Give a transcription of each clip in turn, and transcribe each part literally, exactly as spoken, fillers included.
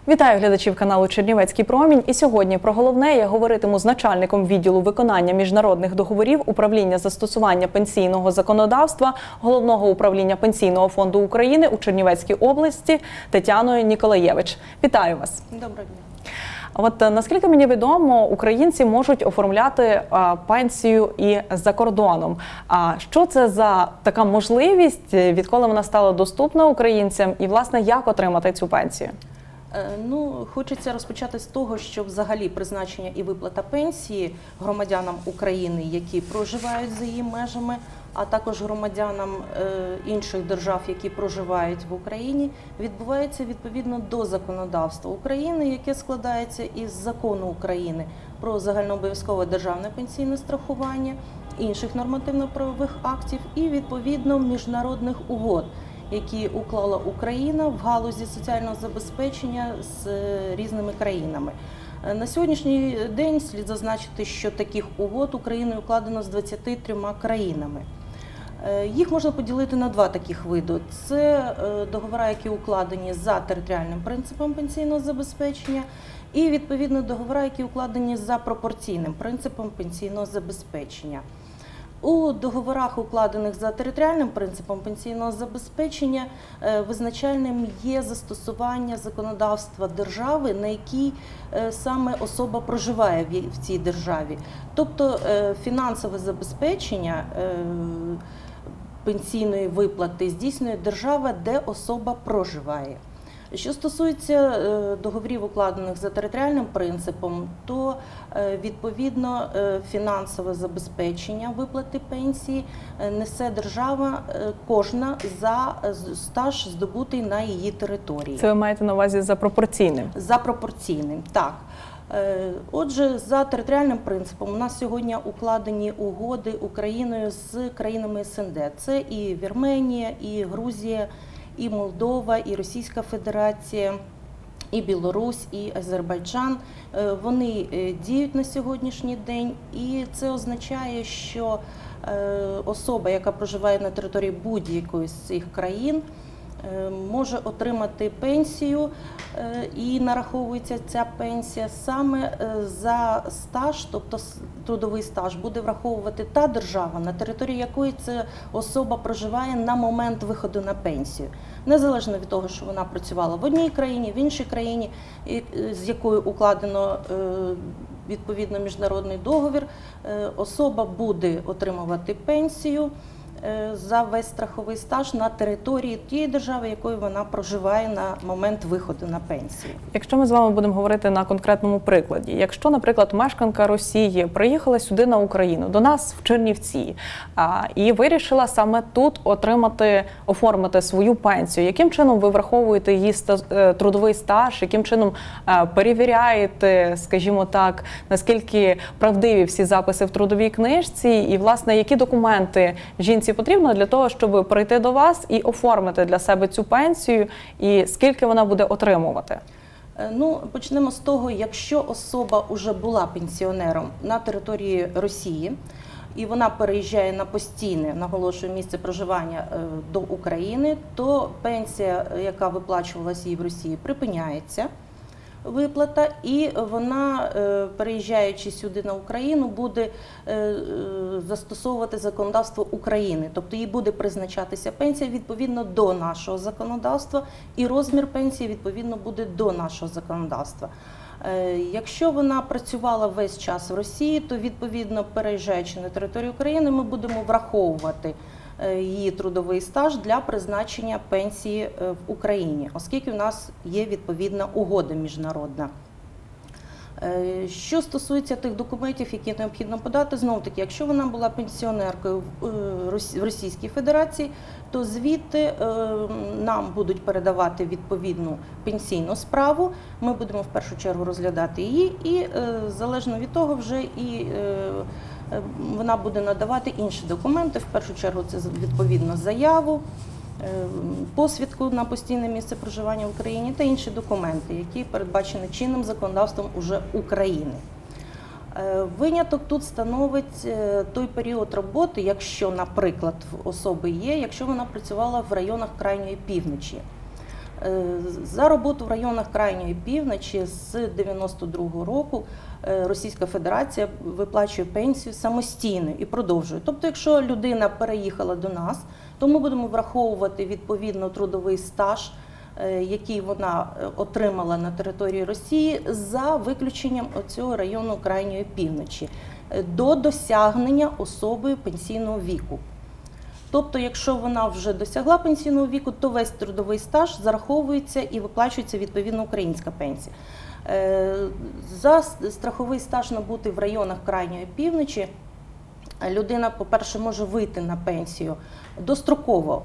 Вітаю глядачів каналу Чернівецький промінь. І сьогодні про головне я говоритиму з начальником відділу виконання міжнародних договорів управління застосування пенсійного законодавства Головного управління Пенсійного фонду України у Чернівецькій області Тетяною Ніколаєвич. Вітаю вас. Доброго дня. От наскільки мені відомо, українці можуть оформляти а, пенсію і за кордоном. А що це за така можливість, відколи вона стала доступна українцям і, власне, як отримати цю пенсію? Ну, хочеться розпочати з того, що взагалі призначення і виплата пенсії громадянам України, які проживають за її межами, а також громадянам інших держав, які проживають в Україні, відбувається відповідно до законодавства України, яке складається із закону України про загальнообов'язкове державне пенсійне страхування, інших нормативно-правових актів і відповідно міжнародних угод, які уклала Україна в галузі соціального забезпечення з різними країнами. На сьогоднішній день слід зазначити, що таких угод Україною укладено з двадцятьма трьома країнами. Їх можна поділити на два таких види. Це договори, які укладені за територіальним принципом пенсійного забезпечення, і відповідно договори, які укладені за пропорційним принципом пенсійного забезпечення. У договорах, укладених за територіальним принципом пенсійного забезпечення, визначальним є застосування законодавства держави, на якій саме особа проживає в цій державі. Тобто фінансове забезпечення пенсійної виплати здійснює держава, де особа проживає. Що стосується договорів, укладених за територіальним принципом, то відповідно фінансове забезпечення виплати пенсії несе держава кожна за стаж, здобутий на її території. Це ви маєте на увазі за пропорційним? За пропорційним, так. Отже, за територіальним принципом у нас сьогодні укладені угоди Україною з країнами ес ен де. Це і Вірменія, і Грузія, і Молдова, і Російська Федерація, і Білорусь, і Азербайджан. Вони діють на сьогоднішній день, і це означає, що особа, яка проживає на території будь-якої з цих країн, може отримати пенсію, і нараховується ця пенсія саме за стаж, тобто трудовий стаж буде враховувати та держава, на території якої ця особа проживає на момент виходу на пенсію. Незалежно від того, що вона працювала в одній країні, в іншій країні, з якою укладено відповідно міжнародний договір, особа буде отримувати пенсію за весь страховий стаж на території тієї держави, якою вона проживає на момент виходу на пенсію. Якщо ми з вами будемо говорити на конкретному прикладі, якщо, наприклад, мешканка Росії приїхала сюди на Україну, до нас в Чернівці, а, і вирішила саме тут отримати, оформити свою пенсію, яким чином ви враховуєте її трудовий стаж, яким чином а, перевіряєте, скажімо так, наскільки правдиві всі записи в трудовій книжці і, власне, які документи жінці потрібно для того, щоб прийти до вас і оформити для себе цю пенсію, і скільки вона буде отримувати? Ну, почнемо з того, якщо особа вже була пенсіонером на території Росії, і вона переїжджає на постійне, наголошую, місце проживання до України, то пенсія, яка виплачувалася їй в Росії, припиняється. Виплата, і вона, переїжджаючи сюди на Україну, буде застосовувати законодавство України. Тобто їй буде призначатися пенсія відповідно до нашого законодавства, і розмір пенсії відповідно буде до нашого законодавства. Якщо вона працювала весь час в Росії, то відповідно, переїжджаючи на територію України, ми будемо враховувати її трудовий стаж для призначення пенсії в Україні, оскільки в нас є відповідна угода міжнародна. Що стосується тих документів, які необхідно подати, знову-таки, якщо вона була пенсіонеркою в Російській Федерації, то звідти нам будуть передавати відповідну пенсійну справу, ми будемо в першу чергу розглядати її, і залежно від того вже і вона буде надавати інші документи, в першу чергу це відповідно заяву, посвідку на постійне місце проживання в Україні та інші документи, які передбачені чинним законодавством уже України. Виняток тут становить той період роботи, якщо, наприклад, в особи є, якщо вона працювала в районах крайньої півночі. За роботу в районах крайньої півночі з дев'яносто другого року Російська Федерація виплачує пенсію самостійно і продовжує. Тобто, якщо людина переїхала до нас, то ми будемо враховувати відповідно трудовий стаж, який вона отримала на території Росії, за виключенням цього району крайньої півночі, до досягнення особою пенсійного віку. Тобто, якщо вона вже досягла пенсійного віку, то весь трудовий стаж зараховується і виплачується відповідно українська пенсія. За страховий стаж набутий в районах крайньої півночі, людина, по-перше, може вийти на пенсію достроково.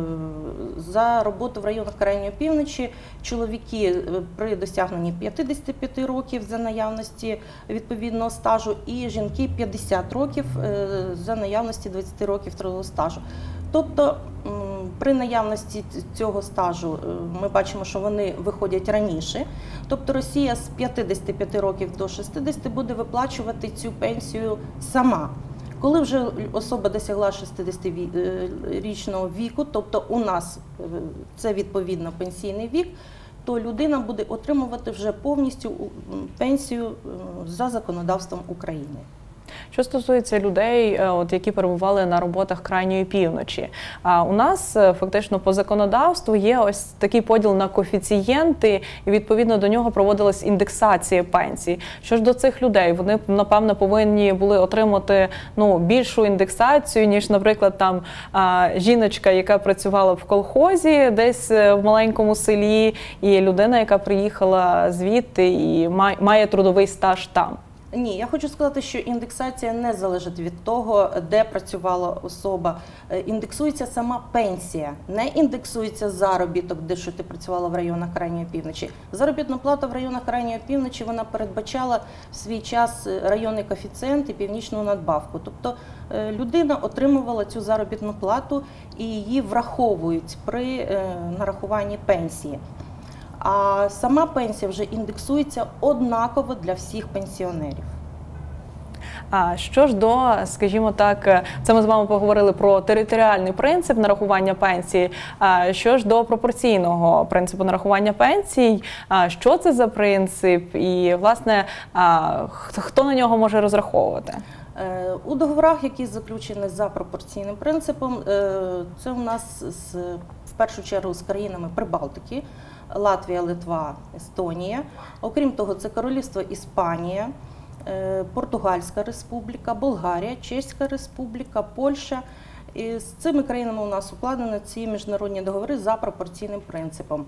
За роботу в районах крайньої півночі чоловіки при досягненні п'ятдесяти п'яти років за наявності відповідного стажу, і жінки п'ятдесят років за наявності двадцяти років трудового стажу. Тобто при наявності цього стажу ми бачимо, що вони виходять раніше. Тобто Росія з п'ятдесяти п'яти років до шістдесяти буде виплачувати цю пенсію сама. Коли вже особа досягла шістдесятирічного віку, тобто у нас це відповідно пенсійний вік, то людина буде отримувати вже повністю пенсію за законодавством України. Що стосується людей, от, які перебували на роботах крайньої півночі, у нас фактично по законодавству є ось такий поділ на коефіцієнти, і відповідно до нього проводилась індексація пенсій. Що ж до цих людей, вони, напевно, повинні були отримати ну, більшу індексацію, ніж, наприклад, там жіночка, яка працювала в колхозі десь в маленькому селі, і людина, яка приїхала звідти і має трудовий стаж там. Ні, я хочу сказати, що індексація не залежить від того, де працювала особа. Індексується сама пенсія, не індексується заробіток, де що ти працювала в районах крайньої півночі. Заробітна плата в районах крайньої півночі, вона передбачала в свій час районний коефіцієнт і північну надбавку. Тобто людина отримувала цю заробітну плату і її враховують при нарахуванні пенсії. А сама пенсія вже індексується однаково для всіх пенсіонерів. А що ж до, скажімо так, це ми з вами поговорили про територіальний принцип нарахування пенсії, а що ж до пропорційного принципу нарахування пенсій, а що це за принцип і, власне, а хто на нього може розраховувати? У договорах, які заключені за пропорційним принципом, це у нас в першу чергу з країнами Прибалтики, Латвія, Литва, Естонія. Окрім того, це Королівство Іспанія, Португальська республіка, Болгарія, Чеська республіка, Польща. І з цими країнами у нас укладені ці міжнародні договори за пропорційним принципом.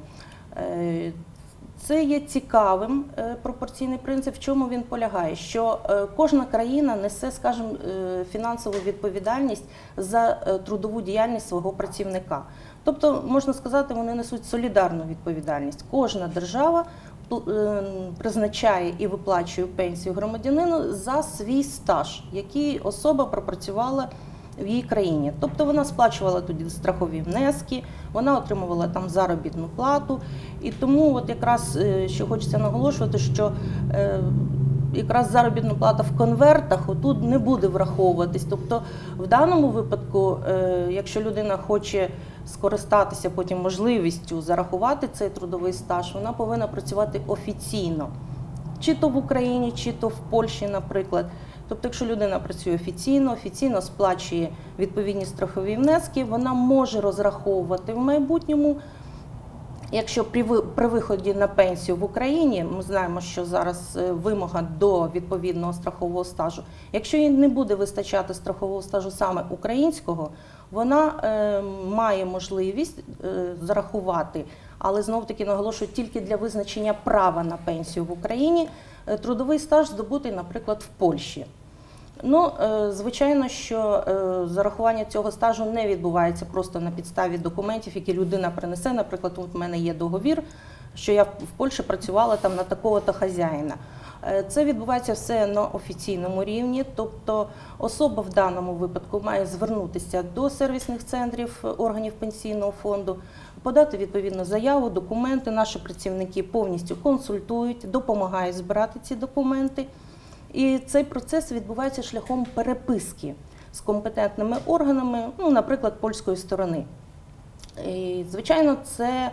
Це є цікавим пропорційний принцип. В чому він полягає? Що кожна країна несе, скажімо, фінансову відповідальність за трудову діяльність свого працівника. Тобто, можна сказати, вони несуть солідарну відповідальність. Кожна держава призначає і виплачує пенсію громадянину за свій стаж, який особа пропрацювала в її країні. Тобто вона сплачувала тоді страхові внески, вона отримувала там заробітну плату. І тому от якраз, що хочеться наголошувати, що е, якраз заробітна плата в конвертах отут не буде враховуватись. Тобто в даному випадку, е, якщо людина хоче скористатися потім можливістю зарахувати цей трудовий стаж, вона повинна працювати офіційно. Чи то в Україні, чи то в Польщі, наприклад. Тобто, якщо людина працює офіційно, офіційно сплачує відповідні страхові внески, вона може розраховувати в майбутньому, якщо при, при виході на пенсію в Україні, ми знаємо, що зараз вимога до відповідного страхового стажу, якщо їй не буде вистачати страхового стажу саме українського, вона е, має можливість е, зарахувати, але знов-таки наголошую, тільки для визначення права на пенсію в Україні, е, трудовий стаж здобутий, наприклад, в Польщі. Ну, е, звичайно, що е, зарахування цього стажу не відбувається просто на підставі документів, які людина принесе. Наприклад, от в мене є договір, що я в Польщі працювала там на такого-то хазяїна. Це відбувається все на офіційному рівні, тобто особа в даному випадку має звернутися до сервісних центрів органів пенсійного фонду, подати відповідну заяву, документи. Наші працівники повністю консультують, допомагають збирати ці документи. І цей процес відбувається шляхом переписки з компетентними органами, ну, наприклад, польської сторони. І, звичайно, це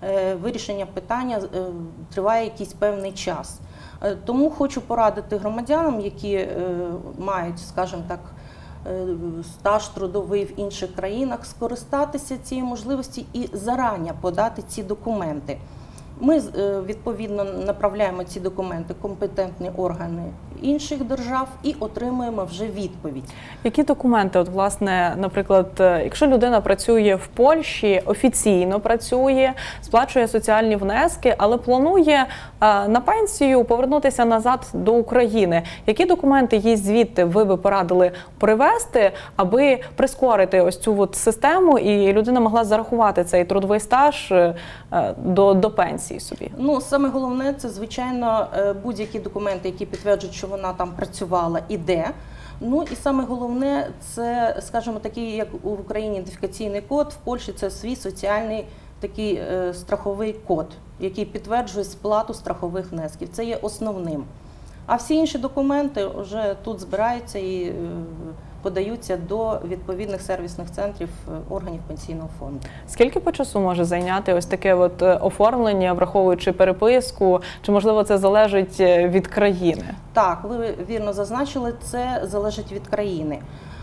вирішення питання триває якийсь певний час. Тому хочу порадити громадянам, які мають, скажімо так, стаж трудовий в інших країнах, скористатися цією можливості і зарані подати ці документи. Ми, відповідно, направляємо ці документи в компетентні органи інших держав і отримуємо вже відповідь. Які документи, от, власне, наприклад, якщо людина працює в Польщі, офіційно працює, сплачує соціальні внески, але планує на пенсію повернутися назад до України, які документи їй звідти ви би порадили привезти, аби прискорити ось цю от систему і людина могла зарахувати цей трудовий стаж до, до пенсії собі? Ну, саме головне, це, звичайно, будь-які документи, які підтверджують, що вона там працювала і де. Ну і саме головне, це, скажімо, такий, як в Україні ідентифікаційний код, в Польщі це свій соціальний такий е, страховий код, який підтверджує сплату страхових внесків. Це є основним. А всі інші документи вже тут збираються і е, подаються до відповідних сервісних центрів органів пенсійного фонду. Скільки по часу може зайняти ось таке от оформлення, враховуючи переписку? Чи, можливо, це залежить від країни? Так, ви вірно зазначили, це залежить від країни.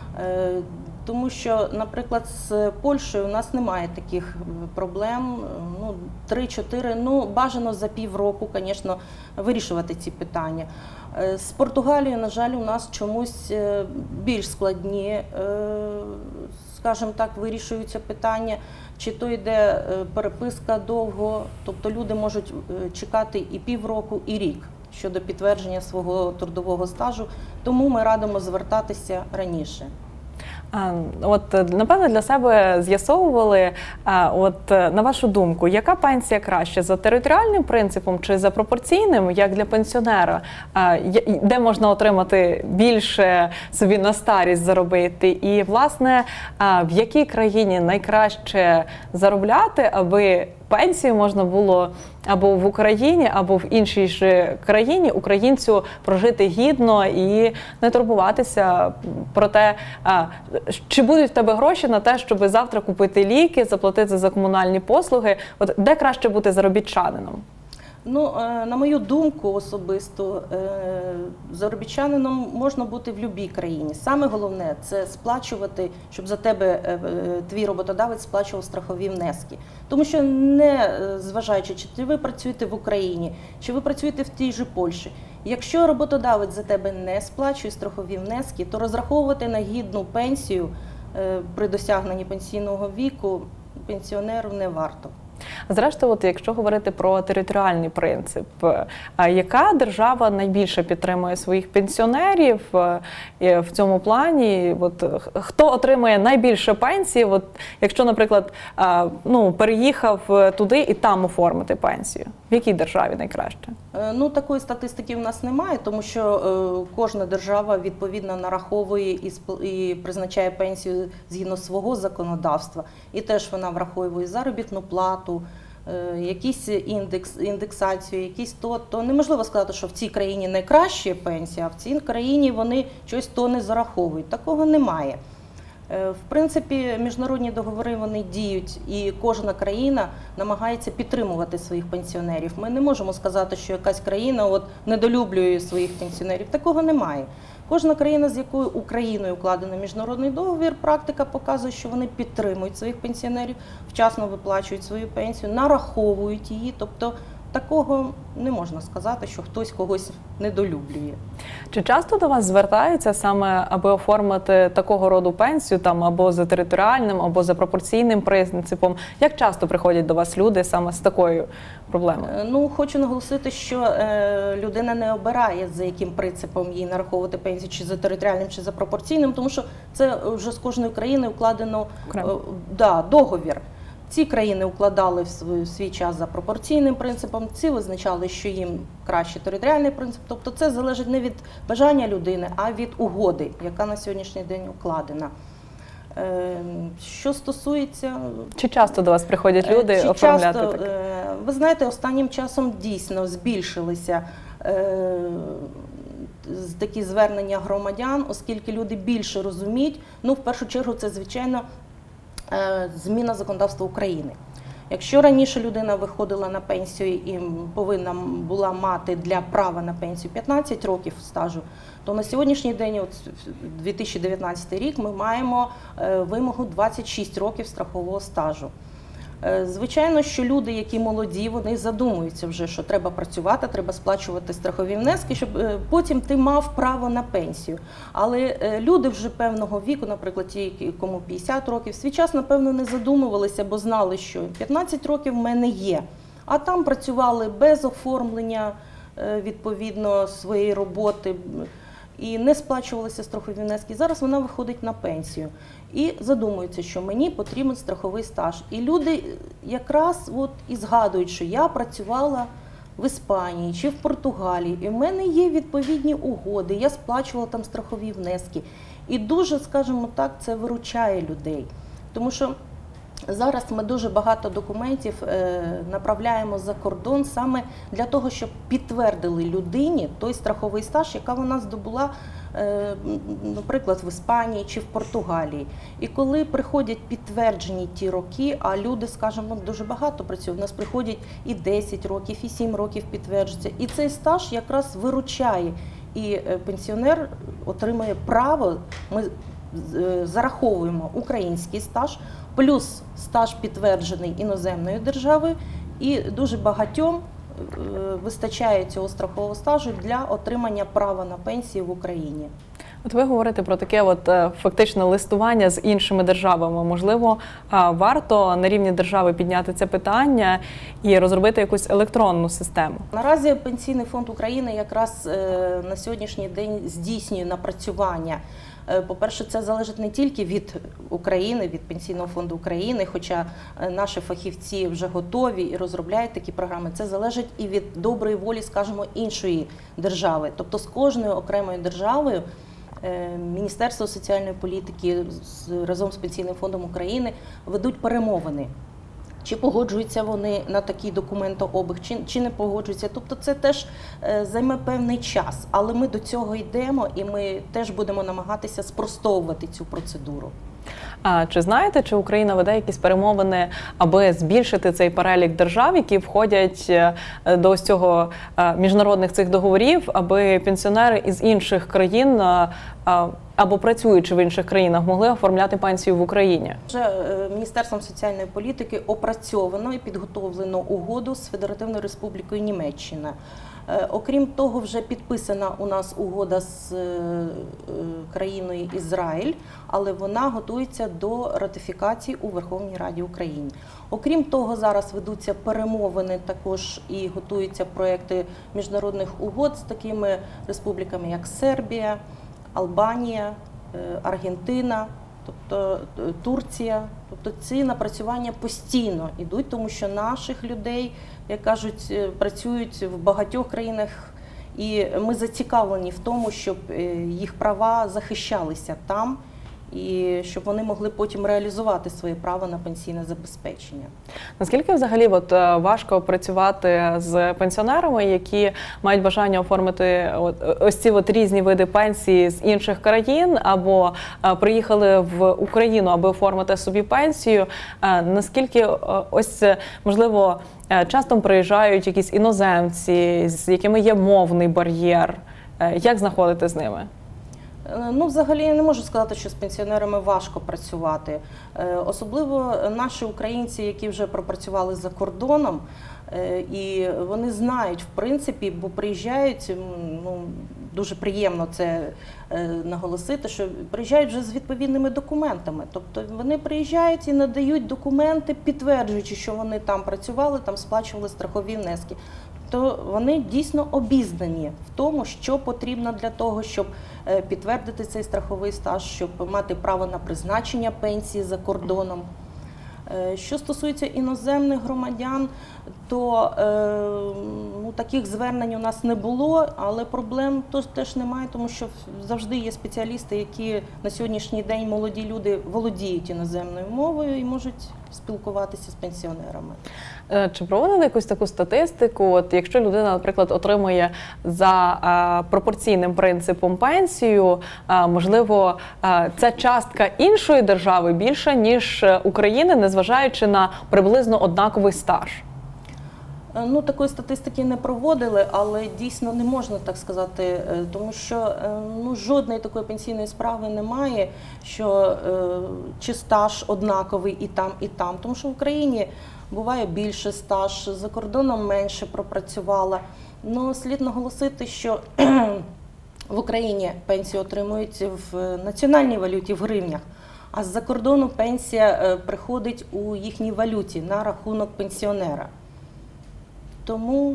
Тому що, наприклад, з Польщею у нас немає таких проблем, ну, три-чотири, ну, бажано за півроку, звісно, вирішувати ці питання. З Португалією, на жаль, у нас чомусь більш складні, скажімо так, вирішуються питання, чи то йде переписка довго, тобто люди можуть чекати і півроку, і рік щодо підтвердження свого трудового стажу, тому ми радимо звертатися раніше. От, напевно, для себе з'ясовували, от, на вашу думку, яка пенсія краще, за територіальним принципом чи за пропорційним, як для пенсіонера, де можна отримати більше собі на старість заробити, і, власне, в якій країні найкраще заробляти, аби пенсію можна було або в Україні, або в іншій ж країні українцю прожити гідно і не турбуватися про те, чи будуть в тебе гроші на те, щоб завтра купити ліки, заплатити за комунальні послуги. От де краще бути заробітчанином? Ну, на мою думку особисто, заробітчанином можна бути в будь-якій країні. Саме головне – це сплачувати, щоб за тебе твій роботодавець сплачував страхові внески. Тому що, не зважаючи, чи ви працюєте в Україні, чи ви працюєте в тій же Польщі, якщо роботодавець за тебе не сплачує страхові внески, то розраховувати на гідну пенсію при досягненні пенсійного віку пенсіонеру не варто. Зрештою, от, якщо говорити про територіальний принцип, яка держава найбільше підтримує своїх пенсіонерів в цьому плані? От, хто отримує найбільше пенсії, от, якщо, наприклад, ну, переїхав туди і там оформити пенсію? В якій державі найкраще? Ну, такої статистики в нас немає, тому що е, кожна держава відповідно нараховує і, і призначає пенсію згідно свого законодавства. І теж вона враховує заробітну плату, е, якісь індекс, індексацію, якісь то. То неможливо сказати, що в цій країні найкраща пенсія, а в цій країні вони щось то не зараховують. Такого немає. В принципі, міжнародні договори, вони діють, і кожна країна намагається підтримувати своїх пенсіонерів. Ми не можемо сказати, що якась країна от недолюблює своїх пенсіонерів. Такого немає. Кожна країна, з якою Україною укладено міжнародний договір, практика показує, що вони підтримують своїх пенсіонерів, вчасно виплачують свою пенсію, нараховують її. Тобто такого не можна сказати, що хтось когось недолюблює. Чи часто до вас звертаються саме, аби оформити такого роду пенсію, там, або за територіальним, або за пропорційним принципом? Як часто приходять до вас люди саме з такою проблемою? Ну, хочу наголосити, що е, людина не обирає, за яким принципом їй нараховувати пенсію, чи за територіальним, чи за пропорційним, тому що це вже з кожної країни укладено е, да, договір. Ці країни укладали в свій, в свій час за пропорційним принципом, ці визначали, що їм краще територіальний принцип. Тобто це залежить не від бажання людини, а від угоди, яка на сьогоднішній день укладена. Е, що стосується... Чи часто до вас приходять люди чи оформляти часто, таке? е, ви знаєте, останнім часом дійсно збільшилися е, такі звернення громадян, оскільки люди більше розуміють. Ну, в першу чергу, це, звичайно, зміна законодавства України. Якщо раніше людина виходила на пенсію і повинна була мати для права на пенсію п'ятнадцять років стажу, то на сьогоднішній день, от дві тисячі дев'ятнадцятий рік, ми маємо вимогу двадцять шість років страхового стажу. Звичайно, що люди, які молоді, вони задумуються вже, що треба працювати, треба сплачувати страхові внески, щоб потім ти мав право на пенсію. Але люди вже певного віку, наприклад, ті, кому п'ятдесят років, свій час, напевно, не задумувалися, бо знали, що п'ятнадцять років в мене є. А там працювали без оформлення, відповідно, своєї роботи, і не сплачувалися страхові внески. Зараз вона виходить на пенсію і задумується, що мені потрібен страховий стаж. І люди якраз от і згадують, що я працювала в Іспанії чи в Португалії, і в мене є відповідні угоди, я сплачувала там страхові внески. І дуже, скажімо так, це виручає людей. Тому що зараз ми дуже багато документів направляємо за кордон саме для того, щоб підтвердили людині той страховий стаж, який вона здобула, наприклад, в Іспанії чи в Португалії. І коли приходять підтверджені ті роки, а люди, скажімо, дуже багато працюють, у нас приходять і десять років, і сім років підтверджується. І цей стаж якраз виручає, і пенсіонер отримує право, ми зараховуємо український стаж, плюс стаж підтверджений іноземною державою, і дуже багатьом вистачає цього страхового стажу для отримання права на пенсію в Україні. От ви говорите про таке от фактично листування з іншими державами. Можливо, варто на рівні держави підняти це питання і розробити якусь електронну систему? Наразі Пенсійний фонд України якраз на сьогоднішній день здійснює напрацювання. По-перше, це залежить не тільки від України, від Пенсійного фонду України, хоча наші фахівці вже готові і розробляють такі програми. Це залежить і від доброї волі, скажімо, іншої держави. Тобто з кожною окремою державою Міністерство соціальної політики разом з Пенсійним фондом України ведуть перемовини. Чи погоджуються вони на такий документообіг, чи, чи не погоджуються. Тобто це теж займе певний час, але ми до цього йдемо і ми теж будемо намагатися спростовувати цю процедуру. А чи знаєте, чи Україна веде якісь перемовини, аби збільшити цей перелік держав, які входять до ось цього міжнародних цих договорів, аби пенсіонери із інших країн або працюючи в інших країнах могли оформляти пенсію в Україні? Вже Міністерством соціальної політики опрацьовано і підготовлено угоду з Федеративною Республікою Німеччина. Окрім того, вже підписана у нас угода з країною Ізраїль, але вона готується до ратифікації у Верховній Раді України. Окрім того, зараз ведуться перемовини також і готуються проекти міжнародних угод з такими республіками, як Сербія, Албанія, Аргентина, тобто Турція. Тобто ці напрацювання постійно йдуть, тому що наших людей, як кажуть, працюють в багатьох країнах, і ми зацікавлені в тому, щоб їх права захищалися там, і щоб вони могли потім реалізувати своє право на пенсійне забезпечення. Наскільки взагалі от, важко працювати з пенсіонерами, які мають бажання оформити от, ось ці от різні види пенсії з інших країн, або а, приїхали в Україну, аби оформити собі пенсію? А, наскільки ось, можливо, часто приїжджають якісь іноземці, з якими є мовний бар'єр? Як знаходити з ними? Ну, взагалі, я не можу сказати, що з пенсіонерами важко працювати. Особливо наші українці, які вже пропрацювали за кордоном, і вони знають, в принципі, бо приїжджають, ну, дуже приємно це наголосити, що приїжджають вже з відповідними документами. Тобто вони приїжджають і надають документи, підтверджуючи, що вони там працювали, там сплачували страхові внески. То вони дійсно обізнані в тому, що потрібно для того, щоб підтвердити цей страховий стаж, щоб мати право на призначення пенсії за кордоном. Що стосується іноземних громадян, то ну, таких звернень у нас не було, але проблем теж немає, тому що завжди є спеціалісти, які на сьогоднішній день, молоді люди, володіють іноземною мовою і можуть спілкуватися з пенсіонерами. Чи проводили якусь таку статистику? От якщо людина, наприклад, отримує за а, пропорційним принципом пенсію, а, можливо, а, ця частка іншої держави більша, ніж України, незважаючи на приблизно однаковий стаж? Ну, такої статистики не проводили, але дійсно не можна так сказати, тому що ну, жодної такої пенсійної справи немає, що е, чи стаж однаковий і там, і там. Тому що в Україні буває більше стаж, за кордоном менше пропрацювала. Ну, слід наголосити, що в Україні пенсію отримують в національній валюті, в гривнях, а з-за кордону пенсія приходить у їхній валюті на рахунок пенсіонера. Тому...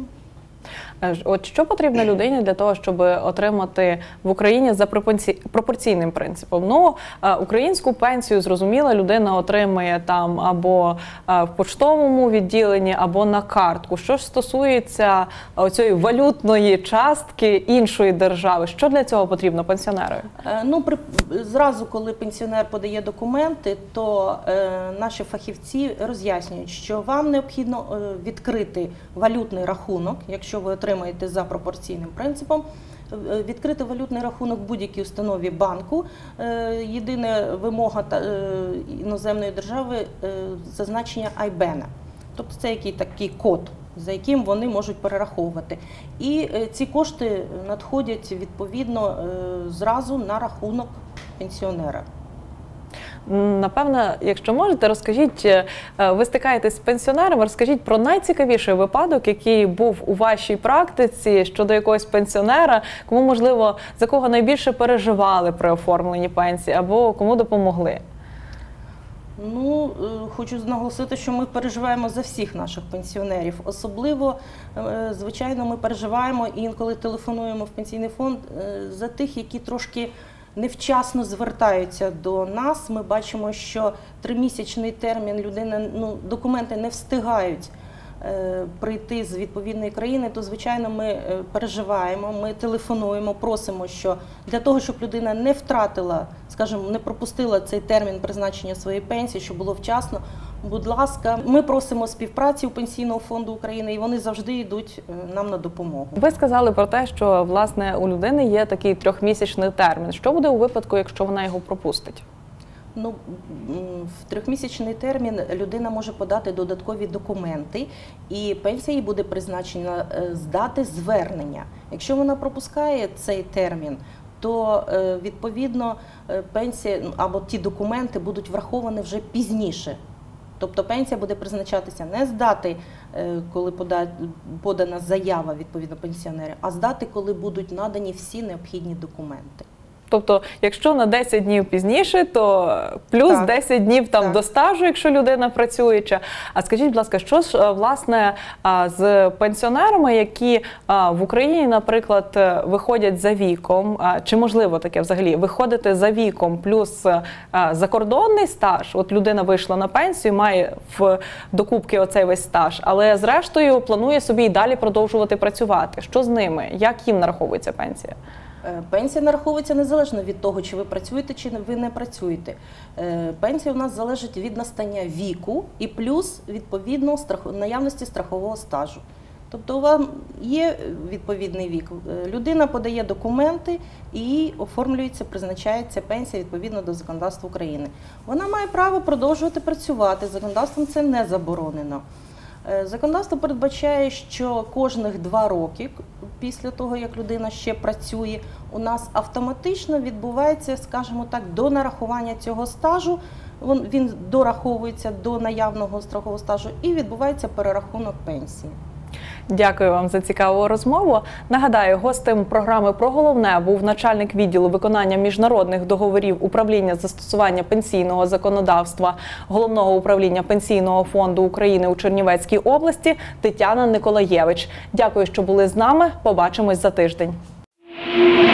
От що потрібно людині для того, щоб отримати в Україні за пропорційним принципом? Ну, українську пенсію, зрозуміло, людина отримує там або в поштовому відділенні, або на картку. Що ж стосується цієї валютної частки іншої держави, що для цього потрібно пенсіонеру? Ну, при, зразу, коли пенсіонер подає документи, то е, наші фахівці роз'яснюють, що вам необхідно відкрити валютний рахунок, якщо ви отримаєте за пропорційним принципом, відкрити валютний рахунок в будь-якій установі банку. Єдина вимога іноземної держави – зазначення ай бе ен. Тобто це який такий код, за яким вони можуть перераховувати. І ці кошти надходять відповідно зразу на рахунок пенсіонера. Напевно, якщо можете, розкажіть, ви стикаєтесь з пенсіонерами, розкажіть про найцікавіший випадок, який був у вашій практиці щодо якогось пенсіонера, кому, можливо, за кого найбільше переживали при оформленні пенсії або кому допомогли? Ну, хочу наголосити, що ми переживаємо за всіх наших пенсіонерів. Особливо, звичайно, ми переживаємо і інколи телефонуємо в пенсійний фонд за тих, які трошки невчасно звертаються до нас. Ми бачимо, що тримісячний термін людина, ну, документи не встигають е, прийти з відповідної країни, то, звичайно, ми е, переживаємо, ми телефонуємо, просимо, що для того, щоб людина не втратила, скажімо, не пропустила цей термін призначення своєї пенсії, щоб було вчасно, будь ласка, ми просимо співпраці у Пенсійного фонду України, і вони завжди йдуть нам на допомогу. Ви сказали про те, що, власне, у людини є такий трьохмісячний термін. Що буде у випадку, якщо вона його пропустить? Ну, в трьохмісячний термін людина може подати додаткові документи, і пенсія їй буде призначена з дати звернення. Якщо вона пропускає цей термін, то, відповідно, пенсія або ті документи будуть враховані вже пізніше. Тобто пенсія буде призначатися не з дати, коли подана заява відповідно пенсіонера, а з дати, коли будуть надані всі необхідні документи. Тобто, якщо на десять днів пізніше, то плюс так. десять днів там до стажу, якщо людина працююча. А скажіть, будь ласка, що ж, власне, з пенсіонерами, які в Україні, наприклад, виходять за віком, чи можливо таке взагалі, виходити за віком плюс закордонний стаж, от людина вийшла на пенсію, має в докупки оцей весь стаж, але зрештою планує собі і далі продовжувати працювати. Що з ними? Як їм нараховується пенсія? Пенсія нараховується незалежно від того, чи ви працюєте, чи ви не працюєте. Пенсія у нас залежить від настання віку і плюс, відповідно, наявності страхового стажу. Тобто у вас є відповідний вік, людина подає документи і оформлюється, призначається пенсія відповідно до законодавства України. Вона має право продовжувати працювати, законодавством це не заборонено. Законодавство передбачає, що кожних два роки після того, як людина ще працює, у нас автоматично відбувається, скажімо так, до нарахування цього стажу, він дораховується до наявного страхового стажу і відбувається перерахунок пенсії. Дякую вам за цікаву розмову. Нагадаю, гостем програми «Про головне» був начальник відділу виконання міжнародних договорів управління застосування пенсійного законодавства Головного управління Пенсійного фонду України у Чернівецькій області Тетяна Николаєвич. Дякую, що були з нами. Побачимось за тиждень.